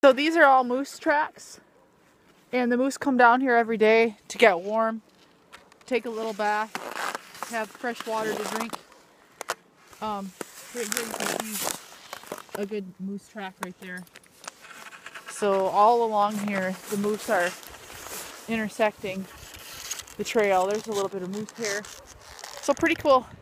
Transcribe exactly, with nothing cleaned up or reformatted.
So these are all moose tracks, and the moose come down here every day to get warm, take a little bath, have fresh water to drink. Um, right here you can see a good moose track right there. So all along here, the moose are intersecting the trail. There's a little bit of moose hair. So pretty cool.